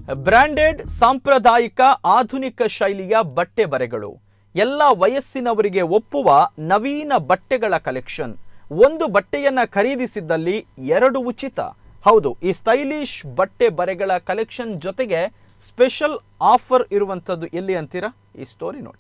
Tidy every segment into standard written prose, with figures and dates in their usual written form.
Branded ಸಾಂಪ್ರದಾಯಿಕ ಆಧುನಿಕ ಶೈಲಿಯ ಬಟ್ಟೆ ಬರೆಗಳು ಎಲ್ಲ ವಯಸ್ಸಿನವರಿಗೆ ಒಪ್ಪುವ ನವೀನ ಬಟ್ಟೆಗಳ ಕಲೆಕ್ಷನ್ ಒಂದು ಬಟ್ಟೆಯನ್ನ ಖರೀದಿಸಿದಲ್ಲಿ ಎರಡು ಉಚಿತ ಹೌದು ಈ ಸ್ಟೈಲಿಶ್ ಬಟ್ಟೆ ಬರೆಗಳ ಕಲೆಕ್ಷನ್ ಜೊತೆಗೆ ಸ್ಪೆಷಲ್ ಆಫರ್ ಇರುವಂತದ್ದು ಎಲ್ಲಿ ಅಂತೀರಾ ಈ ಸ್ಟೋರಿ ನೋಡಿ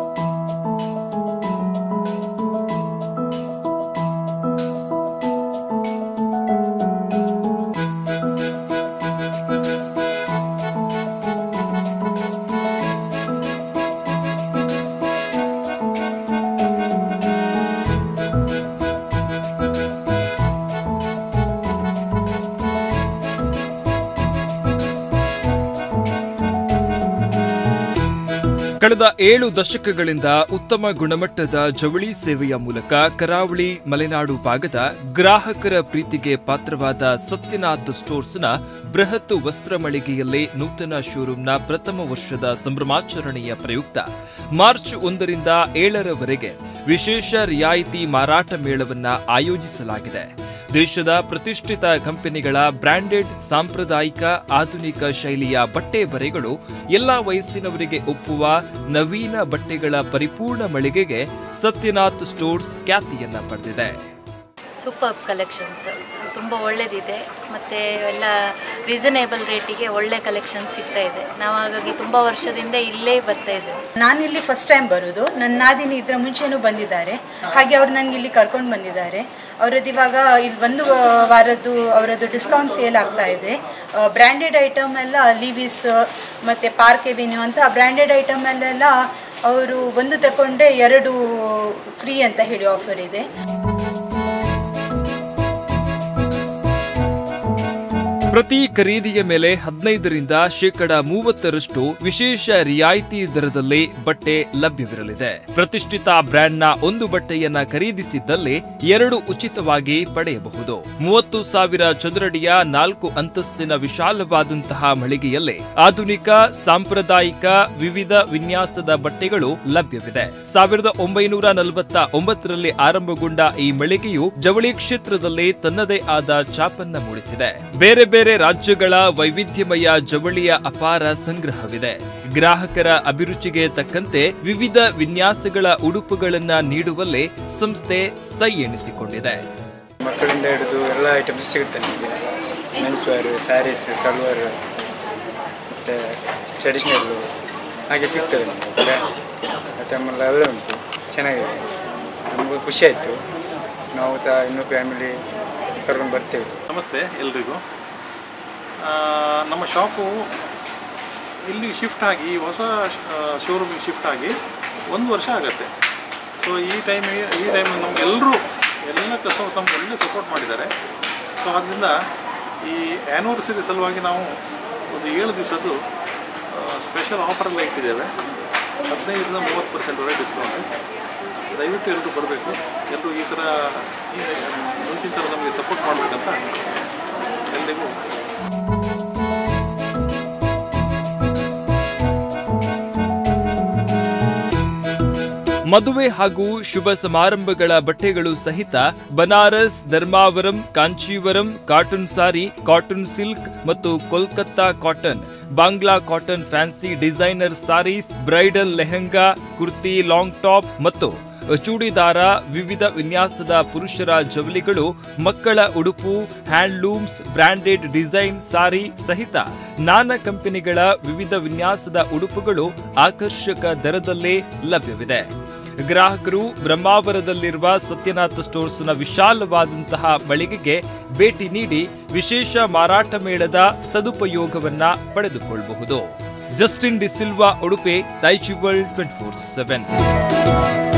ಕಳೆದ 7 ದಶಕಗಳಿಂದ ಉತ್ತಮ ಗುಣಮಟ್ಟದ ಜವಳಿ ಸೇವೆಯ ಮೂಲಕ ಕರಾವಳಿ ಮಲೆನಾಡು ಭಾಗದ ಗ್ರಾಹಕರ ಪ್ರೀತಿಗೆ ಪಾತ್ರವಾದ ಸತ್ಯನಾಥ್ ಸ್ಟೋರ್ಸ್ನ ಬೃಹತ್ ವಸ್ತ್ರ ಮಳಿಗೆಯಲ್ಲಿ ನೂತನ ಶೋರೂಂನ ಪ್ರಥಮ ವರ್ಷದ ಸಂಭ್ರಮಾಚರಣೆಯ ಪ್ರಯುಕ್ತ ಮಾರ್ಚ್ 1 ರಿಂದ 7ರವರೆಗೆ ವಿಶೇಷ ರಿಯಾಯಿತಿ ಮಾರಾಟ ಮೇಳವನ್ನು ಆಯೋಜಿಸಲಾಗಿದೆ. ದೇಶದ ಪ್ರತಿಷ್ಠಿತ ಕಂಪನಿಗಳ ಬ್ರಾಂಡೆಡ್ ಸಾಂಪ್ರದಾಯಿಕ ಆಧುನಿಕ ಶೈಲಿಯ ಬಟ್ಟೆ ಬರೆಗಳು ಎಲ್ಲಾ ವಯಸ್ಸಿನವರಿಗೆ ಒಪ್ಪುವ ನವೀನ ಬಟ್ಟೆಗಳ ಪರಿಪೂರ್ಣ ಮಳಿಗೆಗೆ ಸತ್ಯನಾಥ್ ಸ್ಟೋರ್ಸ್ ಖ್ಯಾತಿಯನ್ನ ಪಡೆದಿದೆ. ಸೂಪರ್ ಕಲೆಕ್ಷನ್ಸ್ ತುಂಬ ಒಳ್ಳೆದಿದೆ ಮತ್ತು ಎಲ್ಲ ರೀಸನೇಬಲ್ ರೇಟಿಗೆ ಒಳ್ಳೆ ಕಲೆಕ್ಷನ್ ಸಿಗ್ತಾ ಇದೆ. ನಾವು ಹಾಗಾಗಿ ತುಂಬ ವರ್ಷದಿಂದ ಇಲ್ಲೇ ಬರ್ತಾ ಇದ್ದೇವೆ. ನಾನು ಇಲ್ಲಿ ಫಸ್ಟ್ ಟೈಮ್ ಬರೋದು. ನನ್ನ ನಾದಿನಿ ಇದರ ಮುಂಚೆನೂ ಬಂದಿದ್ದಾರೆ, ಹಾಗೆ ಅವ್ರು ನನಗೆ ಇಲ್ಲಿ ಕರ್ಕೊಂಡು ಬಂದಿದ್ದಾರೆ. ಅವರದ್ದು ಇವಾಗ ಇಲ್ಲಿ 1 ವಾರದ್ದು ಅವರದ್ದು ಡಿಸ್ಕೌಂಟ್ ಸೇಲ್ ಆಗ್ತಾ ಇದೆ. ಬ್ರ್ಯಾಂಡೆಡ್ ಐಟಮ್ ಎಲ್ಲ ಲಿವಿಸ್ ಮತ್ತು ಪಾರ್ಕ್ ಎವೆನ್ಯೂ ಅಂತ ಬ್ರ್ಯಾಂಡೆಡ್ ಐಟಮಲ್ಲೆಲ್ಲ ಅವರು 1 ತಗೊಂಡ್ರೆ 2 ಫ್ರೀ ಅಂತ ಹೇಳಿ ಆಫರ್ ಇದೆ. ಪ್ರತಿ ಖರೀದಿಯ ಮೇಲೆ 15ರಿಂದ 30% ವಿಶೇಷ ರಿಯಾಯಿತಿ ದರದಲ್ಲಿ ಬಟ್ಟೆ ಲಭ್ಯವಿರಲಿದೆ. ಪ್ರತಿಷ್ಠಿತ ಬ್ರ್ಯಾಂಡ್ನ ಒಂದು ಬಟ್ಟೆಯನ್ನ ಖರೀದಿಸಿದ್ದಲ್ಲಿ 2 ಉಚಿತವಾಗಿ ಪಡೆಯಬಹುದು. 30,000 ಚದುರಡಿಯ 4 ಅಂತಸ್ತಿನ ವಿಶಾಲವಾದಂತಹ ಮಳಿಗೆಯಲ್ಲಿ ಆಧುನಿಕ ಸಾಂಪ್ರದಾಯಿಕ ವಿವಿಧ ವಿನ್ಯಾಸದ ಬಟ್ಟೆಗಳು ಲಭ್ಯವಿದೆ. 1949ರಲ್ಲಿ ಆರಂಭಗೊಂಡ ಈ ಮಳಿಗೆಯು ಜವಳಿ ಕ್ಷೇತ್ರದಲ್ಲಿ ತನ್ನದೇ ಆದ ಛಾಪನ್ನ ಮೂಡಿಸಿದೆ. ಬೇರೆ ಬೇರೆ ರಾಜ್ಯಗಳ ವೈವಿಧ್ಯಮಯ ಜವಳಿಯ ಅಪಾರ ಸಂಗ್ರಹವಿದೆ. ಗ್ರಾಹಕರ ಅಭಿರುಚಿಗೆ ತಕ್ಕಂತೆ ವಿವಿಧ ವಿನ್ಯಾಸಗಳ ಉಡುಪುಗಳನ್ನ ನೀಡುವಲ್ಲಿ ಸಂಸ್ಥೆ ಸೈ ಎನಿಸಿಕೊಂಡಿದೆ. ಮಕ್ಕಳಿಂದ ಹಿಡಿದು ಎಲ್ಲ ಐಟಮ್ಸ್ ಸಿಗುತ್ತೆ ನಿಮಗೆ. ಮೆನ್ಸ್ ವೇರ್, ಸ್ಯಾರೀಸ್, ಸಲ್ವಾರ್ ಮತ್ತು ಟ್ರೆಡಿಷ್ನಲ್ಲು ಹಾಗೆ ಸಿಗ್ತದೆ ನಮಗೆ. ಐಟಮೆಲ್ಲ ಅವೇ ಉಂಟು, ಚೆನ್ನಾಗಿದೆ. ನಮಗೂ ಖುಷಿ ಆಯಿತು. ನಾವು ಇನ್ನೂ ಫ್ಯಾಮಿಲಿ ಕರ್ಕೊಂಡು ಬರ್ತೇವೆ. ನಮಸ್ತೆ ಎಲ್ರಿಗೂ. ನಮ್ಮ ಶಾಪು ಇಲ್ಲಿ ಶಿಫ್ಟ್ ಆಗಿ ಹೊಸ ಶೋರೂಮಿಗೆ ಶಿಫ್ಟ್ ಆಗಿ 1 ವರ್ಷ ಆಗುತ್ತೆ. ಸೊ ಈ ಟೈಮಿಗೆ ನಮಗೆಲ್ಲರೂ ಎಲ್ಲ ಕಸ್ಟಮರ್ಸ್ ನಮ್ಗೆ ಒಳ್ಳೆ ಸಪೋರ್ಟ್ ಮಾಡಿದ್ದಾರೆ. ಸೊ ಆದ್ದರಿಂದ ಈ ಆ್ಯನಿವರ್ಸರಿ ಸಲುವಾಗಿ ನಾವು ಒಂದು 7 ದಿವಸದ್ದು ಸ್ಪೆಷಲ್ ಆಫರೆಲ್ಲ ಇಟ್ಟಿದ್ದೇವೆ. 15ರಿಂದ 30% ಡಿಸ್ಕೌಂಟ್. ದಯವಿಟ್ಟು ಎಲ್ಲರೂ ಬರಬೇಕು. ಎಲ್ಲರೂ ಈ ಥರ ಮುಂಚಿನ ಥರ ನಮಗೆ ಸಪೋರ್ಟ್ ಮಾಡಬೇಕಂತ ಎಲ್ರಿಗೂ. ಮದುವೆ ಹಾಗೂ ಶುಭ ಸಮಾರಂಭಗಳ ಬಟ್ಟೆಗಳು ಸಹಿತ Banaras, Dharmavaram, Kanchivaram, cotton sari, cotton silk ಮತ್ತು Kolkata cotton, Bangla cotton fancy designer saris, bridal lehenga, kurti, long top ಮತ್ತು ಚೂಡಿದಾರ, ವಿವಿಧ ವಿನ್ಯಾಸದ ಪುರುಷರ ಜವಳಿಗಳು, ಮಕ್ಕಳ ಉಡುಪು, ಹ್ಯಾಂಡ್ಲೂಮ್ಸ್, ಬ್ರಾಂಡೆಡ್ ಡಿಸೈನ್ ಸಾರಿ ಸಹಿತ ನಾನಾ ಕಂಪನಿಗಳ ವಿವಿಧ ವಿನ್ಯಾಸದ ಉಡುಪುಗಳು ಆಕರ್ಷಕ ದರದಲ್ಲೇ ಲಭ್ಯವಿದೆ. ಗ್ರಾಹಕರು ಬ್ರಹ್ಮಾವರದಲ್ಲಿರುವ ಸತ್ಯನಾಥ್ ಸ್ಟೋರ್ಸ್ನ ವಿಶಾಲವಾದಂತಹ ಮಳಿಗೆಗೆ ಭೇಟಿ ನೀಡಿ ವಿಶೇಷ ಮಾರಾಟ ಮೇಳದ ಸದುಪಯೋಗವನ್ನ ಪಡೆದುಕೊಳ್ಳಬಹುದು. Justin D'Silva, Udupi, Daijiworld 24/7.